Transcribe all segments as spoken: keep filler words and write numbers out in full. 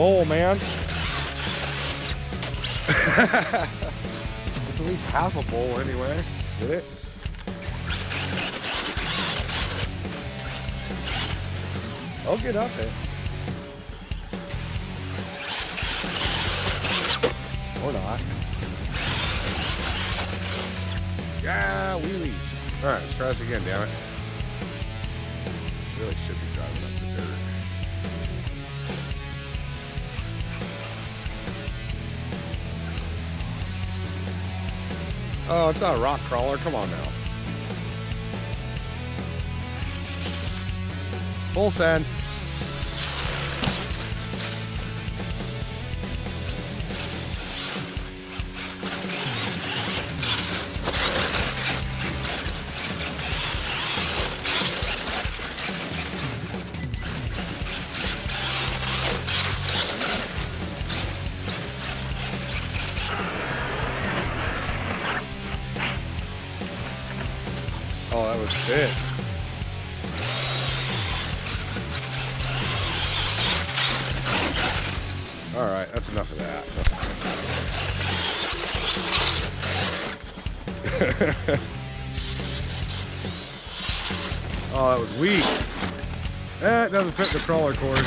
bowl, man. It's at least half a bowl anyway. Did it? I'll get up it. Or not. Yeah, wheelies. All right, let's try this again, damn it. Really should be driving up the dirt. Oh, it's not a rock crawler. Come on now. Full send. Oh, that was sick. All right, that's enough of that. Oh, that was weak. That doesn't fit the crawler cord.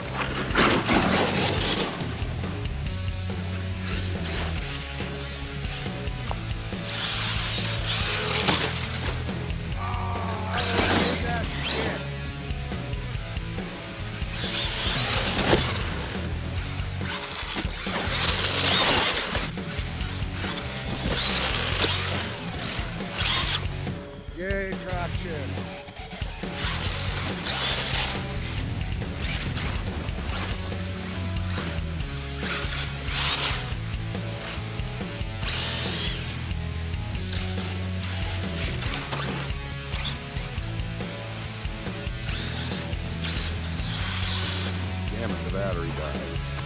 Yay, traction. Damn it, the battery died.